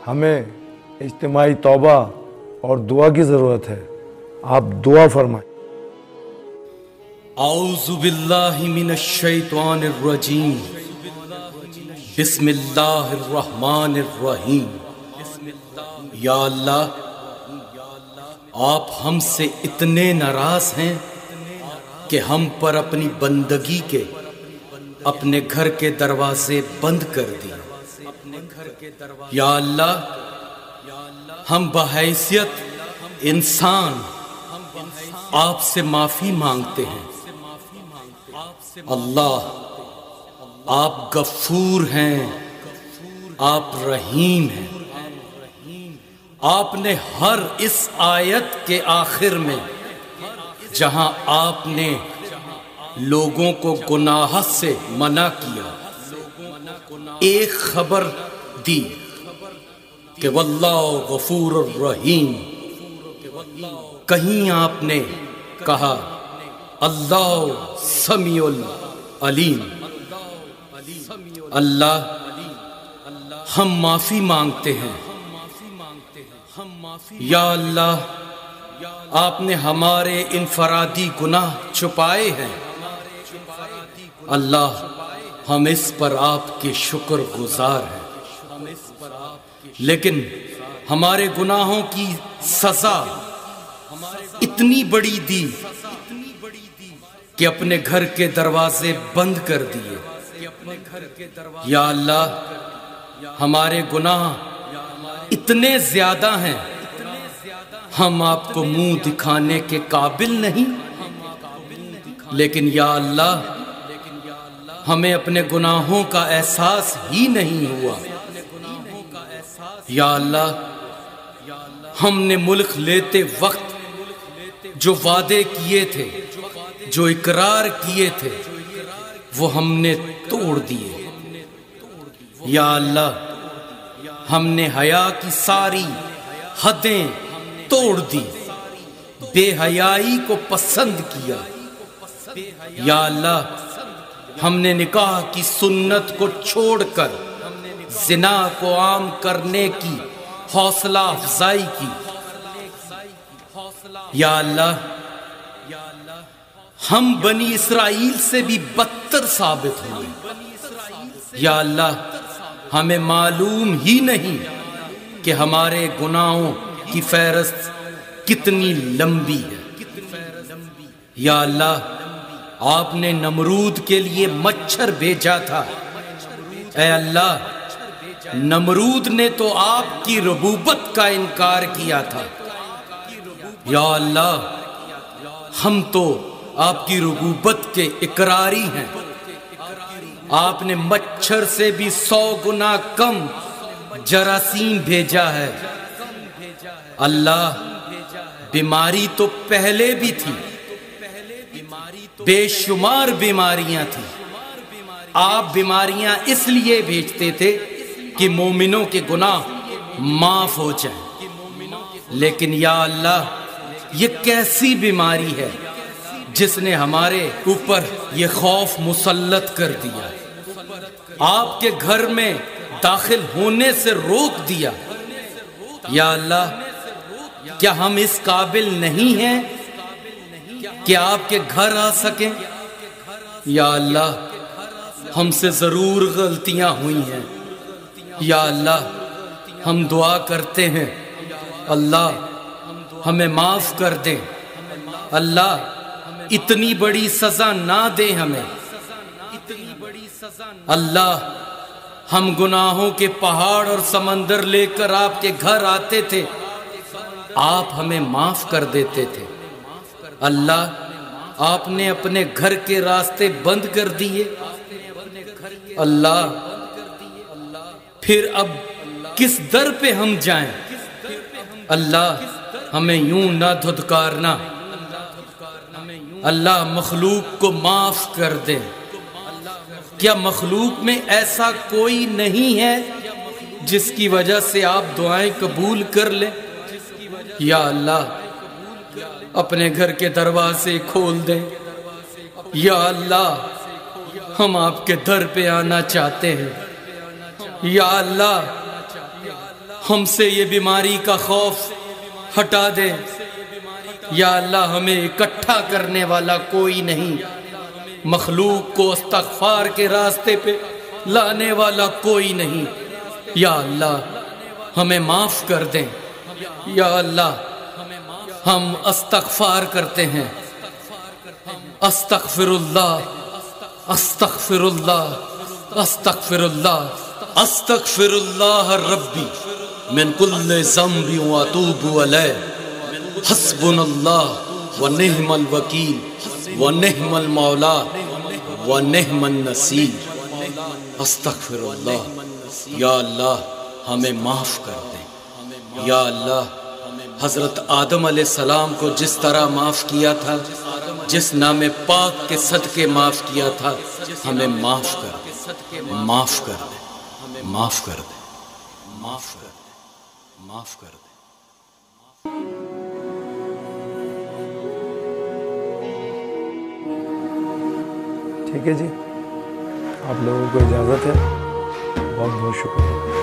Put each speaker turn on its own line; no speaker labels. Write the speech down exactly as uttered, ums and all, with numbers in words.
ہمیں اجتماعی توبہ اور دعا کی ضرورت ہے. آپ دعا فرمائیں.
اعوذ باللہ من الشیطان الرجیم. بسم اللہ الرحمن الرحیم. یا اللہ، آپ ہم سے اتنے ناراض ہیں کہ ہم پر اپنی بندگی کے اپنے گھر کے دروازے بند کر دیے. یا اللہ، ہم بحیثیت انسان آپ سے معافی مانگتے ہیں. اللہ، آپ غفور ہیں، آپ رحیم ہیں. آپ نے ہر اس آیت کے آخر میں جہاں آپ نے لوگوں کو گناہ سے منع کیا، ایک خبر دی کہ واللہ غفور الرحیم. کہیں آپ نے کہا اللہ سمیع العلیم. اللہ، ہم معافی مانگتے ہیں. یا اللہ، آپ نے ہمارے انفرادی گناہ چھپائے ہیں. اللہ، ہم اس پر آپ کے شکر گزار ہیں، لیکن ہمارے گناہوں کی سزا اتنی بڑی دی کہ اپنے گھر کے دروازے بند کر دیے. یا اللہ، ہمارے گناہ اتنے زیادہ ہیں، ہم آپ کو منہ دکھانے کے قابل نہیں. لیکن یا اللہ، ہمیں اپنے گناہوں کا احساس ہی نہیں ہوا. یا اللہ، ہم نے ملک لیتے وقت جو وعدے کیے تھے، جو اقرار کیے تھے، وہ ہم نے توڑ دیے. یا اللہ، ہم نے حیا کی ساری حدیں توڑ دی، بے حیائی کو پسند کیا. یا اللہ، ہم نے نکاح کی سنت کو چھوڑ کر زنا کو عام کرنے کی حوصلہ افزائی کی. یا اللہ، ہم بنی اسرائیل سے بھی بدتر ثابت ہوئے. یا اللہ، ہمیں معلوم ہی نہیں کہ ہمارے گناہوں کی فہرست کتنی لمبی ہے. یا اللہ، آپ نے نمرود کے لیے مچھر بھیجا تھا. اے اللہ، نمرود نے تو آپ کی ربوبت کا انکار کیا تھا. یا اللہ، ہم تو آپ کی ربوبت کے اقراری ہیں. آپ نے مچھر سے بھی سو گنا کم جراثیم بھیجا ہے. اللہ، بیماری تو پہلے بھی تھی، بے شمار بیماریاں تھیں. آپ بیماریاں اس لیے بھیجتے تھے کہ مومنوں کے گناہ معاف ہو جائیں. لیکن یا اللہ، یہ کیسی بیماری ہے جس نے ہمارے اوپر یہ خوف مسلط کر دیا، آپ کے گھر میں داخل ہونے سے روک دیا. یا اللہ، کیا ہم اس قابل نہیں ہیں کہ آپ کے گھر آ سکیں؟ یا اللہ، ہم سے ضرور غلطیاں ہوئی ہیں. یا اللہ، ہم دعا کرتے ہیں، اللہ ہمیں معاف کر دیں. اللہ، اتنی بڑی سزا نہ دے ہمیں. اللہ، ہم گناہوں کے پہاڑ اور سمندر لے کر آپ کے گھر آتے تھے، آپ ہمیں معاف کر دیتے تھے. اللہ، آپ نے اپنے گھر کے راستے بند کر دیے. اللہ، پھر اب کس در پہ ہم جائیں؟ اللہ، ہمیں یوں نہ دھتکارنا. اللہ، مخلوق کو معاف کر دے. کیا مخلوق میں ایسا کوئی نہیں ہے جس کی وجہ سے آپ دعائیں قبول کر لیں؟ یا اللہ، اپنے گھر کے دروازے کھول دیں. یا اللہ، ہم آپ کے در پہ آنا چاہتے ہیں. یا اللہ، ہم سے یہ بیماری کا خوف ہٹا دے یا اللہ، ہمیں اکٹھا کرنے والا کوئی نہیں، مخلوق کو استغفار کے راستے پہ لانے والا کوئی نہیں، یا اللہ ہمیں معاف کر دیں، یا اللہ ہم استغفار کرتے ہیں، استغفر اللہ استغفر اللہ استغفر اللہ استغفر اللہ ربی من کل ذنب واتوب الیہ، حسبنا اللہ ونعم الوکیل ونعم المولا ونعم النصیر۔ استغفر اللہ، یا اللہ ہمیں معاف کر دیں، یا اللہ حضرت آدم علیہ السلام کو جس طرح معاف کیا تھا، جس نام پاک کے صدقے معاف کیا تھا، ہمیں معاف کر دے، معاف کر دے، معاف کر دے، معاف کر دے، معاف کر دے۔
ٹھیک ہے جی، آپ لوگوں کو اجازت ہے، بہت بہت شکریہ۔